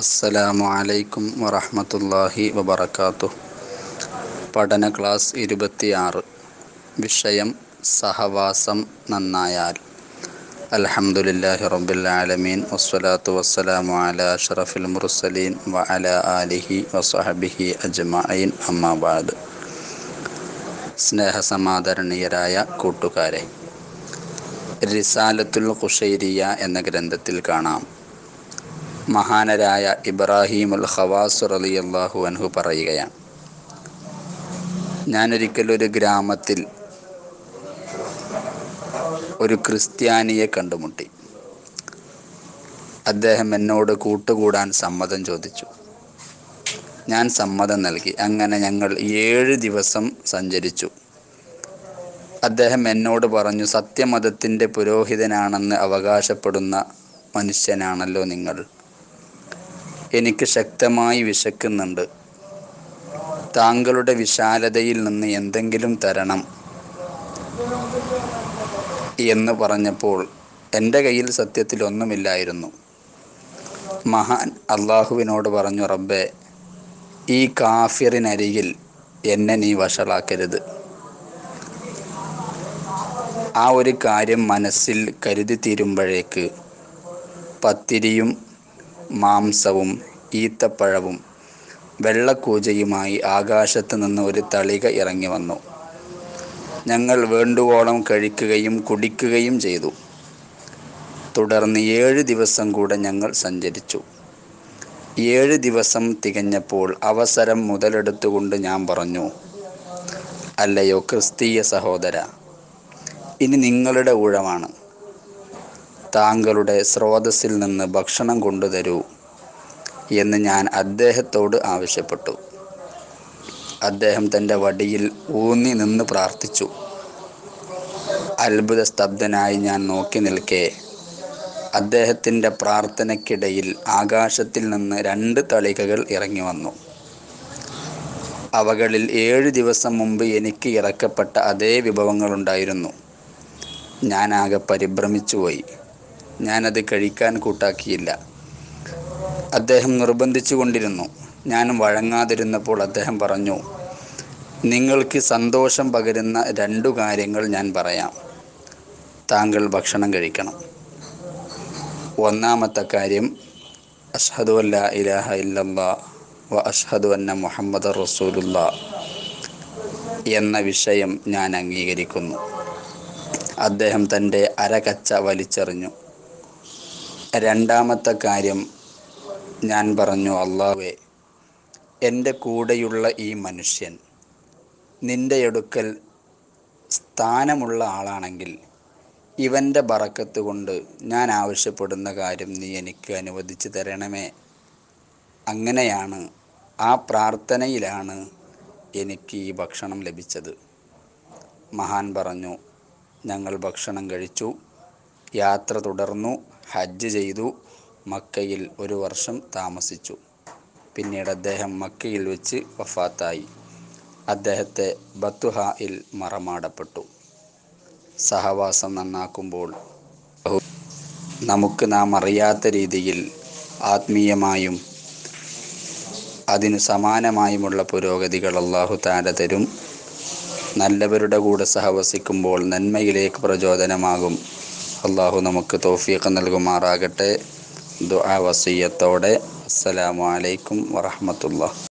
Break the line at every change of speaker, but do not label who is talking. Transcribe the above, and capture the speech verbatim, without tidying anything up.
അസ്സലാമു അലൈക്കും വറഹ്മത്തുള്ളാഹി വബറകാതുഹു. പഠന ക്ലാസ് ഇരുപത്തിയാറ്. വിഷയം സഹവാസം നന്നായാൽ. അൽഹംദുലില്ലാഹി റബ്ബിൽ ആലമീൻ വസ്സലാത്തു വസ്സലാമു അലാ അഷ്റഫിൽ മുർസലീൻ വഅലാ ആലിഹി വസ്വഹ്ബിഹി അജ്മഈൻ. അമ്മാ ബഅദ്. സ്നേഹസമാദരണീയരായ കൂട്ടുകാരെ, റിസാലത്തുൽ ഖുശൈരിയ്യ എന്ന ഗ്രന്ഥത്തിൽ കാണാം, മഹാനരായ ഇബ്രാഹിമുൽ ഖവാസ് റളിയല്ലാഹു അൻഹു പറയുകയാണ്, ഞാനൊരിക്കൽ ഒരു ഗ്രാമത്തിൽ ഒരു ക്രിസ്ത്യാനിയെ കണ്ടുമുട്ടി. അദ്ദേഹം എന്നോട് കൂട്ടുകൂടാൻ സമ്മതം ചോദിച്ചു. ഞാൻ സമ്മതം നൽകി. അങ്ങനെ ഞങ്ങൾ ഏഴ് ദിവസം സഞ്ചരിച്ചു. അദ്ദേഹം എന്നോട് പറഞ്ഞു, സത്യമതത്തിൻ്റെ പുരോഹിതനാണെന്ന് അവകാശപ്പെടുന്ന മനുഷ്യനാണല്ലോ നിങ്ങൾ. എനിക്ക് ശക്തമായി വിശക്കുന്നുണ്ട്. താങ്കളുടെ വിശാലതയിൽ നിന്ന് എന്തെങ്കിലും തരണം എന്ന് പറഞ്ഞപ്പോൾ എൻ്റെ കയ്യിൽ സത്യത്തിൽ ഒന്നുമില്ലായിരുന്നു. മഹാൻ അള്ളാഹുവിനോട് പറഞ്ഞു, റബ്ബേ, ഈ കാഫിറിനരികിൽ എന്നെ നീ വഷളാക്കരുത്. ആ ഒരു കാര്യം മനസ്സിൽ കരുതി തീരുമ്പോഴേക്ക് പത്തിരിയും മാംസവും ഈത്തപ്പഴവും വെള്ളക്കൂജയുമായി ആകാശത്ത് നിന്ന് ഒരു തളിക ഇറങ്ങി വന്നു. ഞങ്ങൾ വേണ്ടുവോളം കഴിക്കുകയും കുടിക്കുകയും ചെയ്തു. തുടർന്ന് ഏഴ് ദിവസം കൂടെ ഞങ്ങൾ സഞ്ചരിച്ചു. ഏഴ് ദിവസം തികഞ്ഞപ്പോൾ അവസരം മുതലെടുത്തുകൊണ്ട് ഞാൻ പറഞ്ഞു, അല്ലയോ ക്രിസ്തീയ സഹോദര, ഇനി നിങ്ങളുടെ ഊഴമാണ്. താങ്കളുടെ സ്രോതസ്സിൽ നിന്ന് ഭക്ഷണം കൊണ്ടുതരൂ എന്ന് ഞാൻ അദ്ദേഹത്തോട് ആവശ്യപ്പെട്ടു. അദ്ദേഹം തൻ്റെ വടിയിൽ ഊന്നി നിന്ന് പ്രാർത്ഥിച്ചു. അത്ഭുത സ്തബ്ധനായി ഞാൻ നോക്കി നിൽക്കെ അദ്ദേഹത്തിൻ്റെ പ്രാർത്ഥനയ്ക്കിടയിൽ ആകാശത്തിൽ നിന്ന് രണ്ട് തളികകൾ ഇറങ്ങി വന്നു. അവകളിൽ ഏഴ് ദിവസം മുമ്പ് എനിക്ക് ഇറക്കപ്പെട്ട അതേ വിഭവങ്ങളുണ്ടായിരുന്നു. ഞാനാകെ പരിഭ്രമിച്ചുപോയി. ഞാനത് കഴിക്കാൻ കൂട്ടാക്കിയില്ല. അദ്ദേഹം നിർബന്ധിച്ചു കൊണ്ടിരുന്നു. ഞാൻ വഴങ്ങാതിരുന്നപ്പോൾ അദ്ദേഹം പറഞ്ഞു, നിങ്ങൾക്ക് സന്തോഷം പകരുന്ന രണ്ടു കാര്യങ്ങൾ ഞാൻ പറയാം. താങ്കൾ ഭക്ഷണം കഴിക്കണം. ഒന്നാമത്തെ കാര്യം, അഷ്ഹദു അല്ലാ ഇലാഹ ഇല്ലല്ലാഹ് വ അഷ്ഹദു അന്ന മുഹമ്മദർ റസൂലുള്ളാഹ് എന്ന വിഷയം ഞാൻ അംഗീകരിക്കുന്നു. അദ്ദേഹം തൻ്റെ അരകച്ച വലിച്ചെറിഞ്ഞു. രണ്ടാമത്തെ കാര്യം ഞാൻ പറഞ്ഞു, അല്ലാഹുവേ, എൻ്റെ കൂടെയുള്ള ഈ മനുഷ്യൻ നിൻ്റെ അടുക്കൽ സ്ഥാനമുള്ള ആളാണെങ്കിൽ ഇവൻ്റെ ബറക്കത്ത് കൊണ്ട് ഞാൻ ആവശ്യപ്പെടുന്ന കാര്യം നീ എനിക്ക് അനുവദിച്ചു തരണമേ. അങ്ങനെയാണ്, ആ പ്രാർത്ഥനയിലാണ് എനിക്ക് ഈ ഭക്ഷണം ലഭിച്ചത്. മഹാൻ പറഞ്ഞു, ഞങ്ങൾ ഭക്ഷണം കഴിച്ചു, യാത്ര തുടർന്നു, ഹജ്ജ് ചെയ്തു, മക്കയിൽ ഒരു വർഷം താമസിച്ചു. പിന്നീട് അദ്ദേഹം മക്കയിൽ വെച്ച് വഫാത്തായി. അദ്ദേഹത്തെ ബത്തുഹായിൽ മറമാടപ്പെട്ടു. സഹവാസം നന്നാക്കുമ്പോൾ നമുക്ക് നാം അറിയാത്ത രീതിയിൽ ആത്മീയമായും അതിനു സമാനമായുമുള്ള പുരോഗതികൾ അല്ലാഹു തആല തരും. നല്ലവരുടെ കൂടെ സഹവസിക്കുമ്പോൾ നന്മയിലേക്ക് പ്രചോദനമാകും. അല്ലാഹു നമുക്ക് തൗഫീഖ് നൽകുമാറാകട്ടെ. ദുആ വസിയ്യത്തോടെ അസ്സലാമു അലൈക്കും വറഹ്മത്തുള്ളാഹി.